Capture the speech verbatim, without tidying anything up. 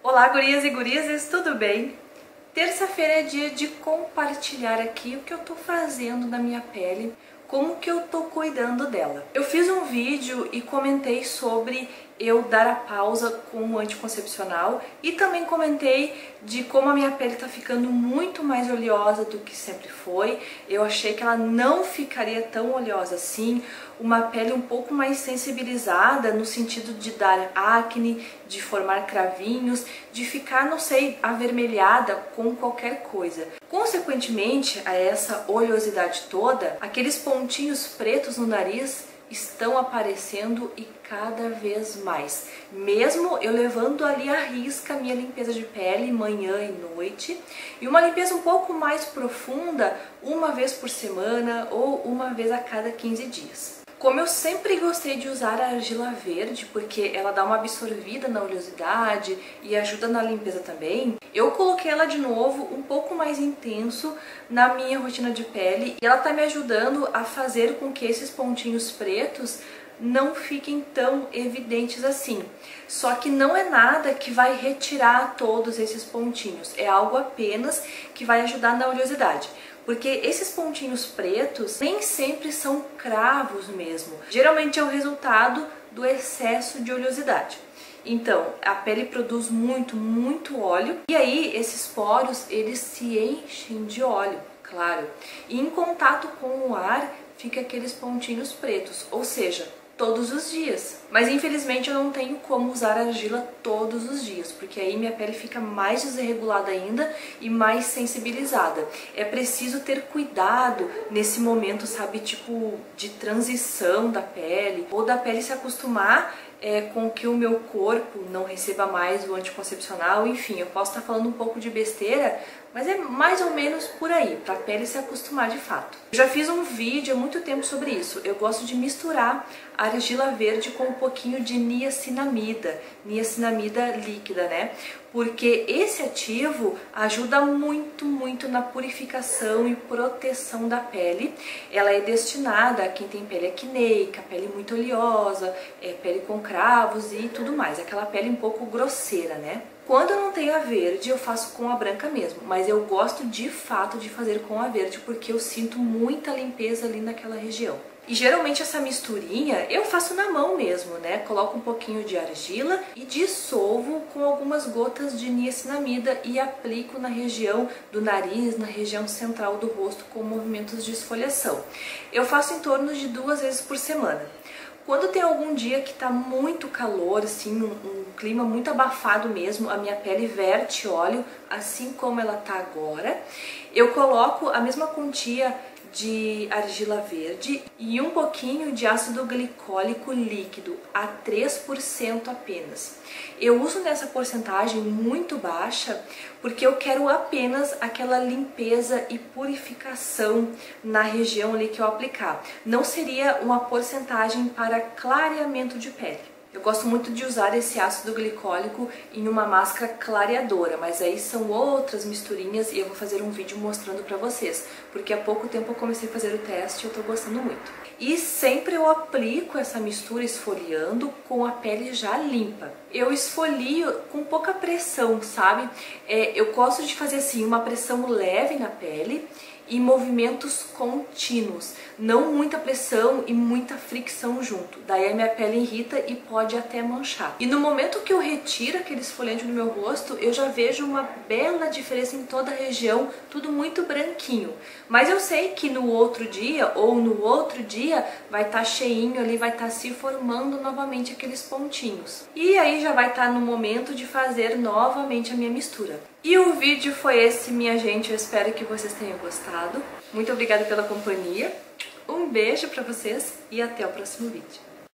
Olá, gurias e gurizes, tudo bem? Terça-feira é dia de compartilhar aqui o que eu tô fazendo na minha pele, como que eu tô cuidando dela. Eu fiz um vídeo e comentei sobre eu dar a pausa com o anticoncepcional e também comentei de como a minha pele tá ficando muito mais oleosa do que sempre foi. Eu achei que ela não ficaria tão oleosa assim, uma pele um pouco mais sensibilizada no sentido de dar acne, de formar cravinhos, de ficar, não sei, avermelhada com qualquer coisa. Consequentemente a essa oleosidade toda, aqueles pontinhos pretos no nariz estão aparecendo e cada vez mais. Mesmo eu levando ali à risca a minha limpeza de pele manhã e noite, e uma limpeza um pouco mais profunda uma vez por semana ou uma vez a cada quinze dias. Como eu sempre gostei de usar a argila verde, porque ela dá uma absorvida na oleosidade e ajuda na limpeza também, eu coloquei ela de novo um pouco mais intenso na minha rotina de pele e ela tá me ajudando a fazer com que esses pontinhos pretos não fiquem tão evidentes assim. Só que não é nada que vai retirar todos esses pontinhos, é algo apenas que vai ajudar na oleosidade. Porque esses pontinhos pretos nem sempre são cravos mesmo. Geralmente é o resultado do excesso de oleosidade. Então, a pele produz muito, muito óleo e aí esses poros, eles se enchem de óleo, claro. E em contato com o ar, fica aqueles pontinhos pretos, ou seja, todos os dias. Mas infelizmente eu não tenho como usar argila todos os dias, porque aí minha pele fica mais desregulada ainda e mais sensibilizada. É preciso ter cuidado nesse momento, sabe, tipo de transição da pele, ou da pele se acostumar é, com que o meu corpo não receba mais o anticoncepcional. Enfim, eu posso estar falando um pouco de besteira, mas é mais ou menos por aí, para a pele se acostumar de fato. Eu já fiz um vídeo há muito tempo sobre isso. Eu gosto de misturar a argila verde com um pouquinho de niacinamida, niacinamida líquida, né? Porque esse ativo ajuda muito, muito na purificação e proteção da pele. Ela é destinada a quem tem pele acneica, pele muito oleosa, é, pele com cravos e tudo mais, aquela pele um pouco grosseira, né? Quando eu não tenho a verde, eu faço com a branca mesmo, mas eu gosto de fato de fazer com a verde porque eu sinto muita limpeza ali naquela região. E geralmente essa misturinha eu faço na mão mesmo, né? Coloco um pouquinho de argila e dissolvo com algumas gotas de niacinamida e aplico na região do nariz, na região central do rosto com movimentos de esfoliação. Eu faço em torno de duas vezes por semana. Quando tem algum dia que tá muito calor, assim, um, um clima muito abafado mesmo, a minha pele verte óleo, assim como ela tá agora, eu coloco a mesma quantia de argila verde e um pouquinho de ácido glicólico líquido, a três por cento apenas. Eu uso nessa porcentagem muito baixa porque eu quero apenas aquela limpeza e purificação na região ali que eu aplicar. Não seria uma porcentagem para clareamento de pele. Eu gosto muito de usar esse ácido glicólico em uma máscara clareadora, mas aí são outras misturinhas e eu vou fazer um vídeo mostrando pra vocês, porque há pouco tempo eu comecei a fazer o teste e eu tô gostando muito. E sempre eu aplico essa mistura esfoliando com a pele já limpa. Eu esfolio com pouca pressão, sabe? É, eu gosto de fazer assim, uma pressão leve na pele e movimentos contínuos, não muita pressão e muita fricção junto, daí a minha pele irrita e pode até manchar. E no momento que eu retiro aquele esfoliante do meu rosto, eu já vejo uma bela diferença em toda a região, tudo muito branquinho. Mas eu sei que no outro dia ou no outro dia vai estar cheinho ali, vai estar se formando novamente aqueles pontinhos. E aí já vai estar no momento de fazer novamente a minha mistura. E o vídeo foi esse, minha gente, eu espero que vocês tenham gostado. Muito obrigada pela companhia, um beijo pra vocês e até o próximo vídeo.